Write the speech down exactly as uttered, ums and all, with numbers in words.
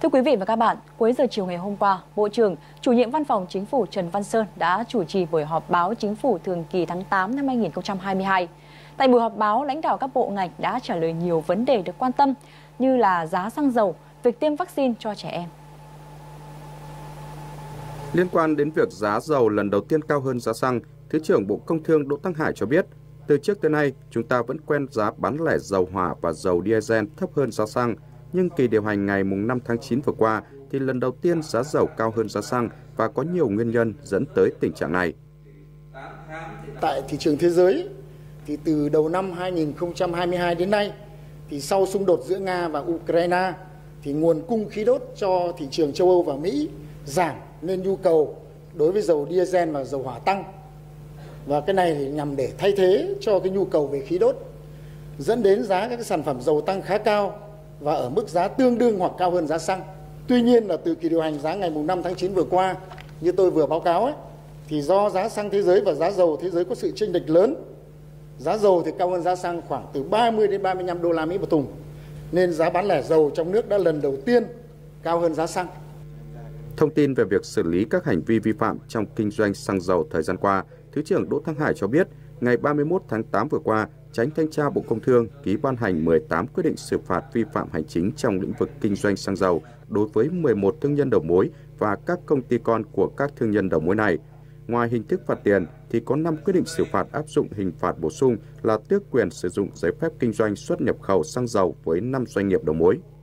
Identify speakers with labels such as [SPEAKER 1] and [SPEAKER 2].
[SPEAKER 1] Thưa quý vị và các bạn, cuối giờ chiều ngày hôm qua, Bộ trưởng, Chủ nhiệm Văn phòng Chính phủ Trần Văn Sơn đã chủ trì buổi họp báo Chính phủ thường kỳ tháng tám năm hai nghìn không trăm hai mươi hai. Tại buổi họp báo, lãnh đạo các bộ ngành đã trả lời nhiều vấn đề được quan tâm như là giá xăng dầu, việc tiêm vaccine cho trẻ em.
[SPEAKER 2] Liên quan đến việc giá dầu lần đầu tiên cao hơn giá xăng, Thứ trưởng Bộ Công Thương Đỗ Thắng Hải cho biết, từ trước tới nay, chúng ta vẫn quen giá bán lẻ dầu hỏa và dầu diesel thấp hơn giá xăng, nhưng kỳ điều hành ngày năm tháng chín vừa qua thì lần đầu tiên giá dầu cao hơn giá xăng và có nhiều nguyên nhân dẫn tới tình trạng này.
[SPEAKER 3] Tại thị trường thế giới, thì từ đầu năm hai nghìn không trăm hai mươi hai đến nay, thì sau xung đột giữa Nga và Ukraine, thì nguồn cung khí đốt cho thị trường châu Âu và Mỹ giảm nên nhu cầu đối với dầu diesel và dầu hỏa tăng. Và cái này thì nhằm để thay thế cho cái nhu cầu về khí đốt, dẫn đến giá các sản phẩm dầu tăng khá cao và ở mức giá tương đương hoặc cao hơn giá xăng. Tuy nhiên là từ kỳ điều hành giá ngày năm tháng chín vừa qua, như tôi vừa báo cáo ấy, thì do giá xăng thế giới và giá dầu thế giới có sự chênh lệch lớn, giá dầu thì cao hơn giá xăng khoảng từ ba mươi đến ba mươi lăm đô la Mỹ một thùng, nên giá bán lẻ dầu trong nước đã lần đầu tiên cao hơn giá xăng.
[SPEAKER 2] Thông tin về việc xử lý các hành vi vi phạm trong kinh doanh xăng dầu thời gian qua, Thứ trưởng Đỗ Thắng Hải cho biết, ngày ba mươi mốt tháng tám vừa qua, Chánh Thanh tra Bộ Công Thương ký ban hành mười tám quyết định xử phạt vi phạm hành chính trong lĩnh vực kinh doanh xăng dầu đối với mười một thương nhân đầu mối và các công ty con của các thương nhân đầu mối này. Ngoài hình thức phạt tiền thì có năm quyết định xử phạt áp dụng hình phạt bổ sung là tước quyền sử dụng giấy phép kinh doanh xuất nhập khẩu xăng dầu với năm doanh nghiệp đầu mối.